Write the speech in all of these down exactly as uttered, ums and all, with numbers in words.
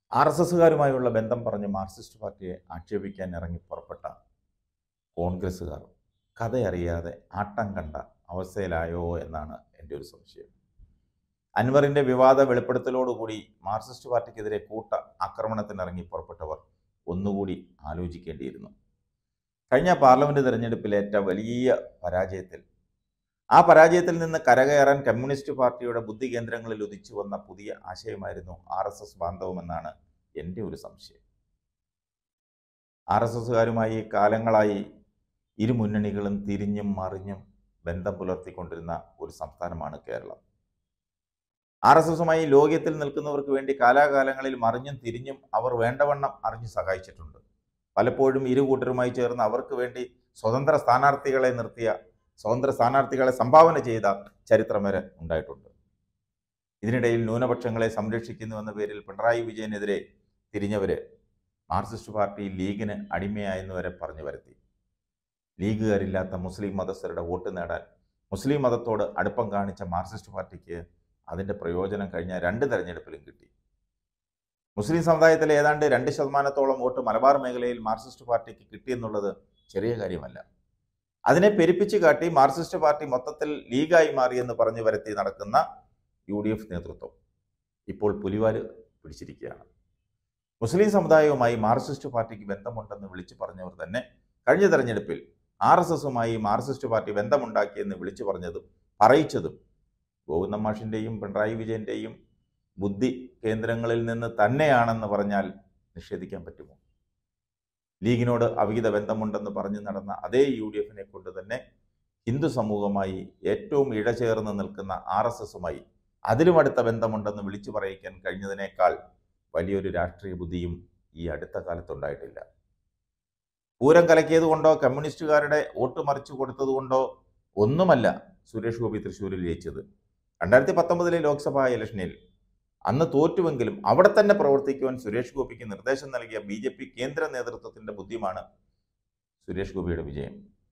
R S എസുകാരുമായുള്ള ബന്ധം പറഞ്ഞ് Marxist പാർട്ടിയെ ആക്ഷേപിക്കാൻ ഇറങ്ങി പുറപ്പെട്ട കോൺഗ്രസ്സുകാർ കഥയറിയാതെ ആട്ടം കണ്ട അവസ്ഥയിലായോ എന്നാണ് എൻ്റെ ഒരു സംശയം. അൻവറിൻ്റെ വിവാദ വെളിപ്പെടുത്തലോടുകൂടി മാർക്സിസ്റ്റ് പാർട്ടിക്കെതിരെ കൂട്ട ആക്രമണത്തിനിറങ്ങി പുറപ്പെട്ടവർ ഒന്നുകൂടി ആലോചിക്കേണ്ടിയിരുന്നു. കഴിഞ്ഞ പാർലമെൻറ്റ് തെരഞ്ഞെടുപ്പിലേറ്റ വലിയ പരാജയത്തിൽ ആ പരാജയത്തിൽ നിന്ന് കരകയറാൻ കമ്മ്യൂണിസ്റ്റ് പാർട്ടിയുടെ ബുദ്ധി കേന്ദ്രങ്ങളിൽ ഉദിച്ചു വന്ന പുതിയ ആശയമായിരുന്നു ആർ എസ് എസ് ബാന്ധവമെന്നാണ് എൻ്റെ ഒരു സംശയം. ആർ എസ് എസുകാരുമായി കാലങ്ങളായി ഇരു മുന്നണികളും തിരിഞ്ഞും മറിഞ്ഞും ബന്ധം പുലർത്തിക്കൊണ്ടിരുന്ന ഒരു സംസ്ഥാനമാണ് കേരളം. ആർ എസ് എസുമായി ലോക്യത്തിൽ നിൽക്കുന്നവർക്ക് വേണ്ടി കാലാകാലങ്ങളിൽ മറിഞ്ഞും തിരിഞ്ഞും അവർ വേണ്ടവണ്ണം അറിഞ്ഞു സഹായിച്ചിട്ടുണ്ട്. പലപ്പോഴും ഇരു കൂട്ടരുമായി ചേർന്ന് അവർക്ക് വേണ്ടി സ്വതന്ത്ര സ്ഥാനാർത്ഥികളെ നിർത്തിയ സ്വതന്ത്ര സ്ഥാനാർത്ഥികളെ സംഭാവന ചെയ്ത ചരിത്രം വരെ ഉണ്ടായിട്ടുണ്ട്. ഇതിനിടയിൽ ന്യൂനപക്ഷങ്ങളെ സംരക്ഷിക്കുന്നുവെന്ന പേരിൽ പിണറായി വിജയനെതിരെ തിരിഞ്ഞവര് മാർക്സിസ്റ്റ് പാർട്ടി ലീഗിന് അടിമയായെന്ന് വരെ പറഞ്ഞു വരുത്തി. ലീഗുകാരില്ലാത്ത മുസ്ലിം മതസ്ഥരുടെ വോട്ട് നേടാൻ മുസ്ലിം മതത്തോട് അടുപ്പം കാണിച്ച മാർക്സിസ്റ്റ് പാർട്ടിക്ക് അതിൻ്റെ പ്രയോജനം കഴിഞ്ഞ രണ്ട് തെരഞ്ഞെടുപ്പിലും കിട്ടി. മുസ്ലിം സമുദായത്തിലെ ഏതാണ്ട് രണ്ട് ശതമാനത്തോളം വോട്ട് മലബാർ മേഖലയിൽ മാർക്സിസ്റ്റ് പാർട്ടിക്ക് കിട്ടിയെന്നുള്ളത് ചെറിയ കാര്യമല്ല. അതിനെ പെരുപ്പിച്ച് കാട്ടി മാർക്സിസ്റ്റ് പാർട്ടി മൊത്തത്തിൽ ലീഗായി മാറിയെന്ന് പറഞ്ഞു വരുത്തി നടക്കുന്ന യു ഡി എഫ് നേതൃത്വം ഇപ്പോൾ പുലിവാല് പിടിച്ചിരിക്കുകയാണ്. മുസ്ലിം സമുദായവുമായി മാർക്സിസ്റ്റ് പാർട്ടിക്ക് ബന്ധമുണ്ടെന്ന് വിളിച്ചു പറഞ്ഞവർ തന്നെ കഴിഞ്ഞ തെരഞ്ഞെടുപ്പിൽ ആർ എസ് എസുമായി മാർക്സിസ്റ്റ് പാർട്ടി ബന്ധമുണ്ടാക്കിയെന്ന് വിളിച്ചു പറഞ്ഞതും പറയിച്ചതും ഗോവിന്ദൻ മാഷിൻ്റെയും പിണറായി വിജയൻ്റെയും ബുദ്ധി കേന്ദ്രങ്ങളിൽ നിന്ന് തന്നെയാണെന്ന് പറഞ്ഞാൽ നിഷേധിക്കാൻ പറ്റുമോ? ലീഗിനോട് അവിഹിത ബന്ധമുണ്ടെന്ന് പറഞ്ഞു നടന്ന അതേ യു ഡി എഫിനെ കൊണ്ട് തന്നെ ഹിന്ദു സമൂഹമായി ഏറ്റവും ഇഴചേർന്ന് നിൽക്കുന്ന ആർ എസ് എസുമായി അതിലും അടുത്ത ബന്ധമുണ്ടെന്ന് വിളിച്ചു പറയിക്കാൻ കഴിഞ്ഞതിനേക്കാൾ വലിയൊരു രാഷ്ട്രീയ ബുദ്ധിയും ഈ അടുത്ത കാലത്തുണ്ടായിട്ടില്ല. പൂരം കലക്കിയത് കൊണ്ടോ കമ്മ്യൂണിസ്റ്റുകാരുടെ വോട്ട് മറിച്ചു കൊടുത്തത് കൊണ്ടോ ഒന്നുമല്ല സുരേഷ് ഗോപി തൃശ്ശൂരിൽ ജയിച്ചത്. രണ്ടായിരത്തി പത്തൊമ്പതിലെ ലോക്സഭാ ഇലക്ഷനിൽ അന്ന് തോറ്റുവെങ്കിലും അവിടെ തന്നെ പ്രവർത്തിക്കുവാൻ സുരേഷ് ഗോപിക്ക് നിർദ്ദേശം നൽകിയ ബി ജെ പി കേന്ദ്ര നേതൃത്വത്തിൻ്റെ ബുദ്ധിയുമാണ് സുരേഷ് ഗോപിയുടെ വിജയം.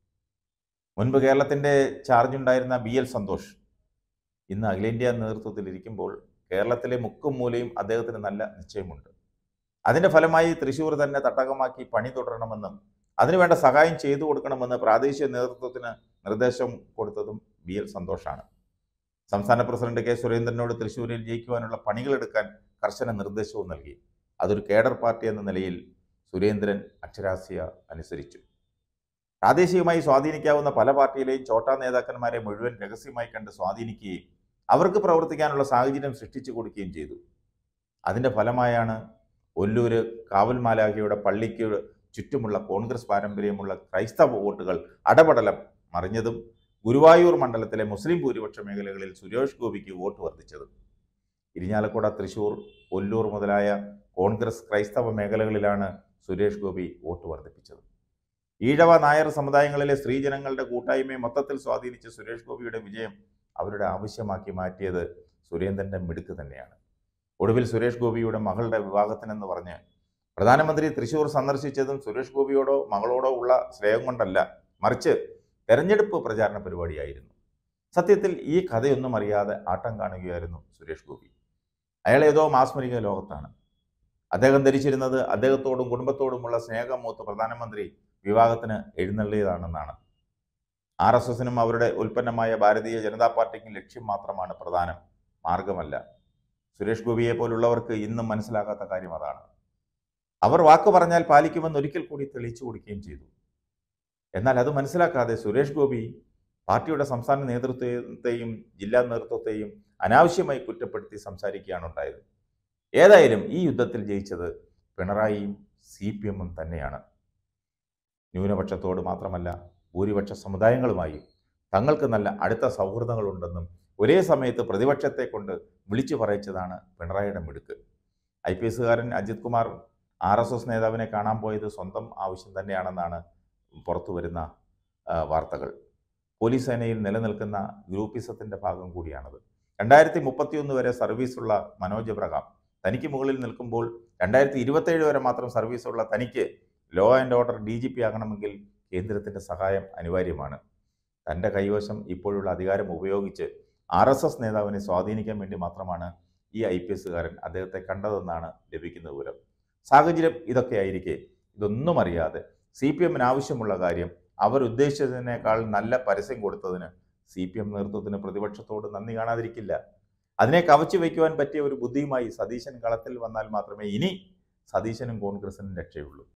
മുൻപ് കേരളത്തിൻ്റെ ചാർജ് ഉണ്ടായിരുന്ന ബി എൽ സന്തോഷ് ഇന്ന് അഖിലേന്ത്യാ നേതൃത്വത്തിലിരിക്കുമ്പോൾ കേരളത്തിലെ മുക്കും മൂലയും അദ്ദേഹത്തിന് നല്ല നിശ്ചയമുണ്ട്. അതിൻ്റെ ഫലമായി തൃശ്ശൂർ തന്നെ തട്ടകമാക്കി പണി തുടരണമെന്നും അതിനുവേണ്ട സഹായം ചെയ്തു കൊടുക്കണമെന്ന് പ്രാദേശിക നേതൃത്വത്തിന് നിർദ്ദേശം കൊടുത്തതും ബി എൽ സന്തോഷാണ്. സംസ്ഥാന പ്രസിഡന്റ് കെ സുരേന്ദ്രനോട് തൃശ്ശൂരിൽ ജയിക്കുവാനുള്ള പണികളെടുക്കാൻ കർശന നിർദ്ദേശവും നൽകി. അതൊരു കേഡർ പാർട്ടി എന്ന നിലയിൽ സുരേന്ദ്രൻ അക്ഷരാസ്യ അനുസരിച്ചു. പ്രാദേശികമായി സ്വാധീനിക്കാവുന്ന പല പാർട്ടിയിലെയും ചോട്ടാ നേതാക്കന്മാരെ മുഴുവൻ രഹസ്യമായി കണ്ട് സ്വാധീനിക്കുകയും അവർക്ക് പ്രവർത്തിക്കാനുള്ള സാഹചര്യം സൃഷ്ടിച്ചു കൊടുക്കുകയും ചെയ്തു. അതിൻ്റെ ഫലമായാണ് ഒല്ലൂര് കാവൽ മാലാഖയുടെ പള്ളിക്ക് ചുറ്റുമുള്ള കോൺഗ്രസ് പാരമ്പര്യമുള്ള ക്രൈസ്തവ വോട്ടുകൾ അടപടലം മറിഞ്ഞതും ഗുരുവായൂർ മണ്ഡലത്തിലെ മുസ്ലിം ഭൂരിപക്ഷ മേഖലകളിൽ സുരേഷ് ഗോപിക്ക് വോട്ട് വർദ്ധിച്ചതും. ഇരിഞ്ഞാലക്കുട, തൃശ്ശൂർ, ഒല്ലൂർ മുതലായ കോൺഗ്രസ് ക്രൈസ്തവ മേഖലകളിലാണ് സുരേഷ് ഗോപി വോട്ട് വർദ്ധിപ്പിച്ചത്. ഈഴവ നായർ സമുദായങ്ങളിലെ സ്ത്രീജനങ്ങളുടെ കൂട്ടായ്മയെ മൊത്തത്തിൽ സ്വാധീനിച്ച സുരേഷ് ഗോപിയുടെ വിജയം അവരുടെ ആവശ്യമാക്കി മാറ്റിയത് സുരേന്ദ്രൻ്റെ മിടുക്ക് തന്നെയാണ്. ഒടുവിൽ സുരേഷ് ഗോപിയുടെ മകളുടെ വിവാഹത്തിനെന്ന് പറഞ്ഞ് പ്രധാനമന്ത്രി തൃശ്ശൂർ സന്ദർശിച്ചതും സുരേഷ് ഗോപിയോടോ മകളോടോ ഉള്ള സ്നേഹം കൊണ്ടല്ല, മറിച്ച് തെരഞ്ഞെടുപ്പ് പ്രചാരണ പരിപാടിയായിരുന്നു. സത്യത്തിൽ ഈ കഥയൊന്നും അറിയാതെ ആട്ടം കാണുകയായിരുന്നു സുരേഷ് ഗോപി. അയാൾ ഏതോ മാസ്മരിക ലോകത്താണ്. അദ്ദേഹം ധരിച്ചിരുന്നത് അദ്ദേഹത്തോടും കുടുംബത്തോടുമുള്ള സ്നേഹം മൂത്ത് പ്രധാനമന്ത്രി വിവാഹത്തിന് എഴുന്നള്ളിയതാണെന്നാണ്. ആർ എസ് എസിനും അവരുടെ ഉൽപ്പന്നമായ ഭാരതീയ ജനതാ പാർട്ടിക്കും ലക്ഷ്യം മാത്രമാണ് പ്രധാനം, മാർഗമല്ല. സുരേഷ് ഗോപിയെ പോലുള്ളവർക്ക് ഇന്നും മനസ്സിലാകാത്ത കാര്യം അതാണ്. അവർ വാക്ക് പറഞ്ഞാൽ പാലിക്കുമെന്ന് ഒരിക്കൽ കൂടി തെളിയിച്ചു കൊടുക്കുകയും ചെയ്തു. എന്നാൽ അത് മനസ്സിലാക്കാതെ സുരേഷ് ഗോപി പാർട്ടിയുടെ സംസ്ഥാന നേതൃത്വത്തെയും ജില്ലാ നേതൃത്വത്തെയും അനാവശ്യമായി കുറ്റപ്പെടുത്തി സംസാരിക്കുകയാണ് ഉണ്ടായത്. ഏതായാലും ഈ യുദ്ധത്തിൽ ജയിച്ചത് പിണറായിയും സി പി എമ്മും തന്നെയാണ്. ന്യൂനപക്ഷത്തോട് മാത്രമല്ല ഭൂരിപക്ഷ സമുദായങ്ങളുമായി തങ്ങൾക്ക് നല്ല അടുത്ത സൗഹൃദങ്ങളുണ്ടെന്നും ഒരേ സമയത്ത് പ്രതിപക്ഷത്തെ കൊണ്ട് വിളിച്ചു പറയിച്ചതാണ് പിണറായിയുടെ മിടുക്ക്. ഐ പി എസുകാരൻ Ajith Kumar R S S നേതാവിനെ കാണാൻ പോയത് സ്വന്തം ആവശ്യം തന്നെയാണെന്നാണ് പുറത്തു വരുന്ന വാർത്തകൾ. പോലീസ് സേനയിൽ നിലനിൽക്കുന്ന ഗ്രൂപ്പിസത്തിൻ്റെ ഭാഗം കൂടിയാണത്. രണ്ടായിരത്തി മുപ്പത്തിയൊന്ന് വരെ സർവീസുള്ള മനോജ് എബ്രഹാം തനിക്ക് മുകളിൽ നിൽക്കുമ്പോൾ രണ്ടായിരത്തി ഇരുപത്തേഴ് വരെ മാത്രം സർവീസുള്ള തനിക്ക് law and order D G P ആകണമെങ്കിൽ കേന്ദ്രത്തിൻ്റെ സഹായം അനിവാര്യമാണ്. തൻ്റെ കൈവശം ഇപ്പോഴുള്ള അധികാരം ഉപയോഗിച്ച് ആർ എസ് എസ് നേതാവിനെ സ്വാധീനിക്കാൻ വേണ്ടി മാത്രമാണ് ഈ ഐ പി എസുകാരൻ അദ്ദേഹത്തെ കണ്ടതെന്നാണ് ലഭിക്കുന്ന വിവരം. സാഹചര്യം ഇതൊക്കെ ആയിരിക്കെ ഇതൊന്നും അറിയാതെ സി പി എമ്മിന് ആവശ്യമുള്ള കാര്യം അവരുദ്ദേശിച്ചതിനേക്കാൾ നല്ല പരസ്യം കൊടുത്തതിന് സി പി എം നേതൃത്വത്തിന് പ്രതിപക്ഷത്തോട് നന്ദി കാണാതിരിക്കില്ല. അതിനെ കവച്ചു വയ്ക്കുവാൻ പറ്റിയ ഒരു ബുദ്ധിയുമായി സതീശൻ കളത്തിൽ വന്നാൽ മാത്രമേ ഇനി സതീശനും കോൺഗ്രസിനും രക്ഷയുള്ളൂ.